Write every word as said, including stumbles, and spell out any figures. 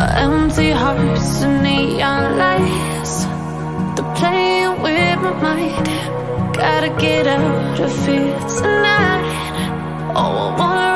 Our empty hearts and neon lights, they're playing with my mind. Gotta get out of here tonight. Oh, I wanna